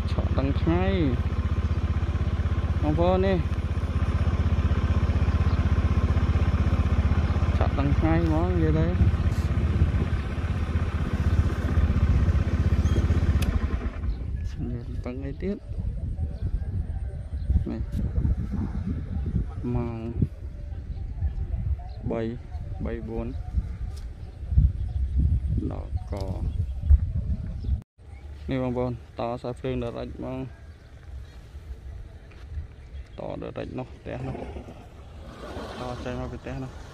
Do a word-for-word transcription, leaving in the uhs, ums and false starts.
chọn tăng ngay không vô nè chọn tăng ngay món gì đấy tăng ngay tiếp này màu bay bay bốn đỏ cỏนี่บางคนต่อสายไฟเดินไรบ้างต่อเดินไรเนาะแต่เนาะต่อใจมาไปแต่เนาะ